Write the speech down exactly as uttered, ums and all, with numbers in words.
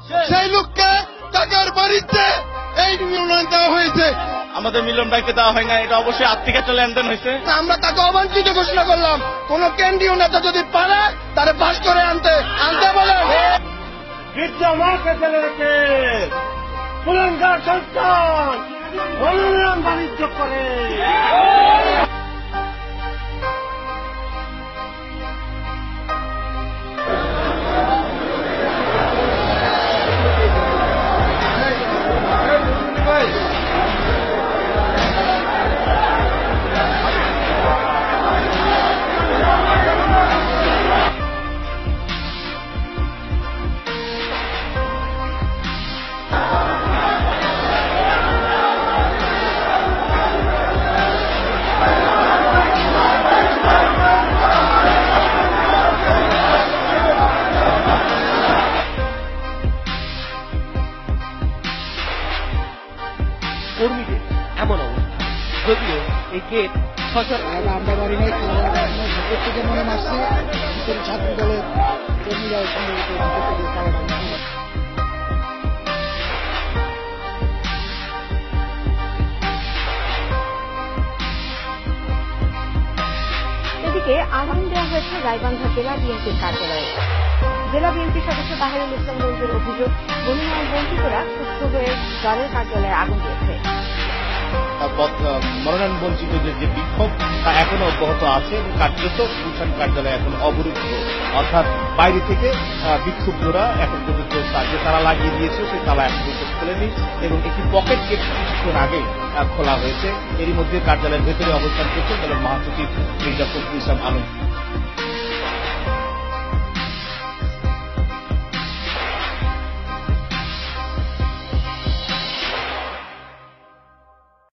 সেই লোককে টাকার বাড়িতে এই নির্ণয় দেওয়া হয়েছে। আমাদের মিলন ভাইকে দেওয়া হয় না, এটা অবশ্যই আর্থিক একটা লেনদেন হয়েছে। আমরা তাকে অবাঞ্ছিত ঘোষণা করলাম, কোন কেন্দ্রীয় নেতা যদি পারে তারে পাশ করে আনতে আনতে বলেন। বিদ্যা মাকে ফেলে রেখে কুলাঙ্গার সন্তান মনোনয়ন বাণিজ্য করে। কর্মীদের এমন অবস্থা, যদিও এই গেট সচল আমরা বাড়ি নেই থেকে মনে আসছে ছাত্র দলের কর্মীরা এদিকে আহ্বান দেওয়া হয়েছে গাইবান্ধা জেলা বিএনপির কার্যালয়ে। জেলা বিএনপি সদস্য তাহিরুল ইসলাম মঞ্জুর অভিযোগ, মনোনয়ন বঞ্চিতরা সুস্থ হয়ে দলের কার্যালয়ে আগুন দিয়েছে। মনোনয়ন বঞ্চিতদের যে বিক্ষোভ তা এখনো অব্যাহত আছে এবং কার্যত গুলশান কার্যালয় এখন অবরুদ্ধ, অর্থাৎ বাইরে থেকে বিক্ষুব্ধরা এখন পর্যন্ত যে তালা লাগিয়ে দিয়েছে সেই তালা এখন পর্যন্ত খোলেনি এবং একটি পকেট গেট কিছুক্ষণ আগে খোলা হয়েছে। এরই মধ্যে কার্যালয়ের ভেতরে অবস্থান করছেন দলের মহাসচিব মির্জা ফখরুল ইসলাম আলম।